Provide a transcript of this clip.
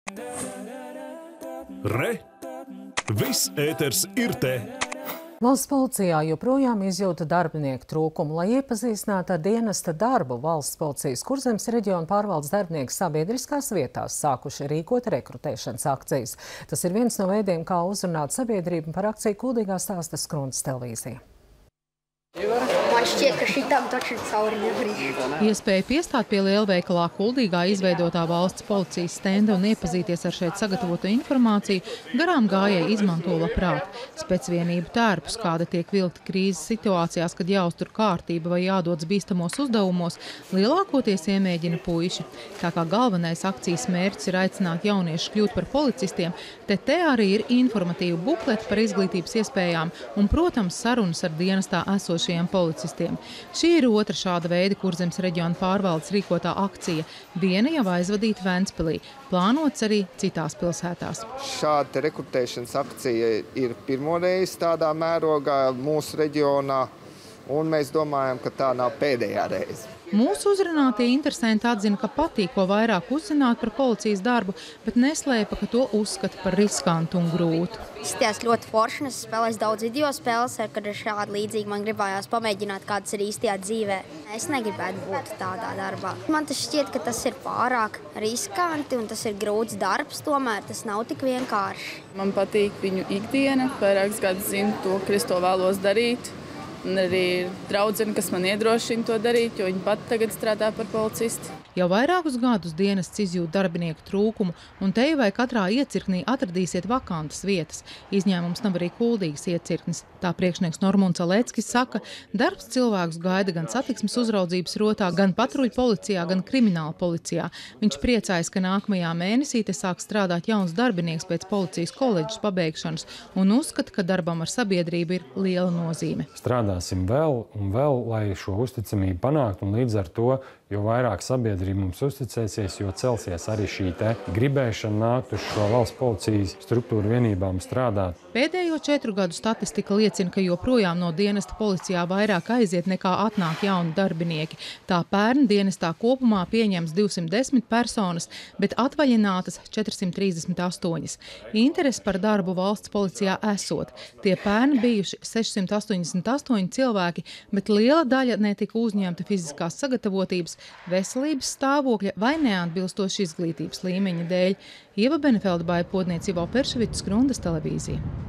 Re! Viss ēters ir te! Valsts policijā joprojām izjūta darbinieku trūkumu. Lai iepazīstinātu ar dienesta darbu, Valsts policijas Kurzemes reģiona pārvaldes darbinieki sabiedriskās vietās sākuši rīkot rekrutēšanas akcijas. Tas ir viens no veidiem, kā uzrunāt sabiedrību par akciju Kuldīgā stāsta Skrundas televīzija. Man šķiet, ka šitam taču cauri nevarīšu. Iespēja piestāt pie lielveikalā Kuldīgā izveidotā valsts policijas stenda un iepazīties ar šeit sagatavotu informāciju garām gājēji izmanto labprāt. Specvienību tērpus, kāda tiek vilkti krīzes situācijās, kad jāuztur kārtība vai jādodas bīstamos uzdevumos, lielākoties iemēģina puiši. Tā kā galvenais akcijas mērķis ir aicināt jauniešus kļūt par policistiem, te arī ir informatīva bukleti par izglītības iespējām un, protams, sarunas ar dienestā esošajiem policistiem. Šī ir otra šāda veida Kurzemes reģiona pārvaldes rīkotā akcija. Viena jau aizvadīta Ventspilī, plānots arī citās pilsētās. Šāda rekrutēšanas akcija ir pirmoreiz tādā mērogā mūsu reģionā, un mēs domājam, ka tā nav pēdējā reize. Mūsu uzrunātie interesanti atzina, ka patīk ko vairāk uzzināt par policijas darbu, bet neslēpa, ka to uzskata par riskantu un grūtu. Izties ļoti forši, es spēlēju daudz video spēles, kad ir šādi līdzīgi man gribējās pamēģināt, kādas ir īstajā dzīvē. Es negribētu būt tādā darbā. Man tas šķiet, ka tas ir pārāk riskanti un tas ir grūts darbs, tomēr tas nav tik vienkārši. Man patīk viņu ikdiena, vairākus gadus zinu to, ka es to vēlos darīt. Un arī draudzene, kas man iedrošina to darīt, jo viņa pat tagad strādā par policisti. Jau vairākus gadus dienests izjūt darbinieku trūkumu, un te vai katrā iecirknī atradīsiet vakantas vietas. Izņēmums nav arī Kuldīgas iecirknis. Tā priekšnieks Normunds Aleckis saka, darbs cilvēkus gaida gan satiksmes uzraudzības rotā, gan patruļu policijā, gan krimināla policijā. Viņš priecājas, ka nākamajā mēnesī te sāk strādāt jauns darbinieks pēc policijas koledžas pabeigšanas un uzskata, ka darbam ar sabiedrību ir liela nozīme. Strādāsim vēl un vēl, lai šo uzticamību panākt, un līdz ar to, jo vairāk sabiedrība mums uzticēsies, jo celsies arī šī te gribēšana nākt uz šo valsts policijas struktūru vienībām strādāt. Pēdējo 4 gadu statistika liecina, ka joprojām no dienesta policijā vairāk aiziet nekā atnāk jauni darbinieki. Tā pērn dienestā kopumā pieņems 210 personas, bet atvaļinātas 438. Interesi par darbu valsts policijā esot. Tie pērn bijuši 688 cilvēki, bet liela daļa netika uzņemta fiziskās sagatavotības, veselības stāvokļa vai neatbilstoši izglītības līmeņa dēļ. Ieva Benefelda, Baiba Podniece, Ivo Perševics, Skrundas televīzija.